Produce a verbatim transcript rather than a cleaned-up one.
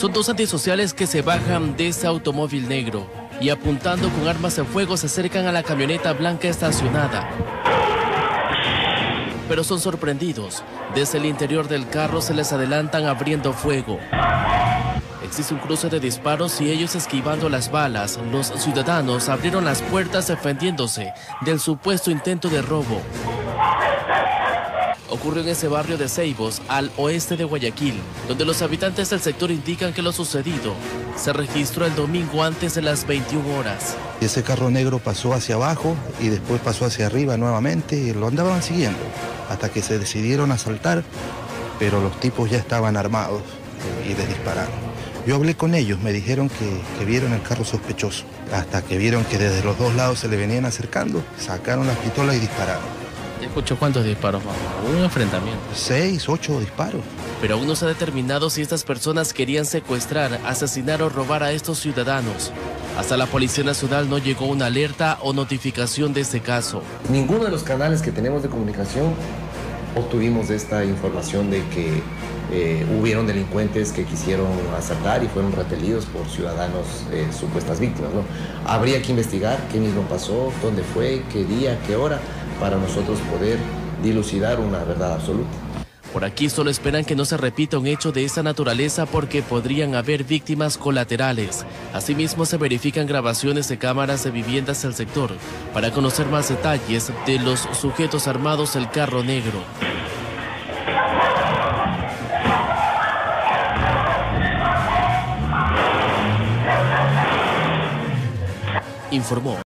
Son dos antisociales que se bajan de ese automóvil negro y apuntando con armas de fuego se acercan a la camioneta blanca estacionada. Pero son sorprendidos. Desde el interior del carro se les adelantan abriendo fuego. Existe un cruce de disparos y ellos esquivando las balas. Los ciudadanos abrieron las puertas defendiéndose del supuesto intento de robo. Ocurrió en ese barrio de Ceibos, al oeste de Guayaquil, donde los habitantes del sector indican que lo sucedido se registró el domingo antes de las veintiuna horas. Ese carro negro pasó hacia abajo y después pasó hacia arriba nuevamente y lo andaban siguiendo hasta que se decidieron a asaltar, pero los tipos ya estaban armados y les dispararon. Yo hablé con ellos, me dijeron que, que vieron el carro sospechoso, hasta que vieron que desde los dos lados se le venían acercando, sacaron las pistolas y dispararon. ¿Ya escuchó cuántos disparos, mamá? Un enfrentamiento. Seis, ocho disparos. Pero aún no se ha determinado si estas personas querían secuestrar, asesinar o robar a estos ciudadanos. Hasta la Policía Nacional no llegó una alerta o notificación de este caso. Ninguno de los canales que tenemos de comunicación obtuvimos esta información de que eh, hubieron delincuentes que quisieron asaltar y fueron repelidos por ciudadanos eh, supuestas víctimas, ¿no? Habría que investigar qué mismo pasó, dónde fue, qué día, qué hora, para nosotros poder dilucidar una verdad absoluta. Por aquí solo esperan que no se repita un hecho de esta naturaleza porque podrían haber víctimas colaterales. Asimismo, se verifican grabaciones de cámaras de viviendas del sector para conocer más detalles de los sujetos armados del carro negro. Informó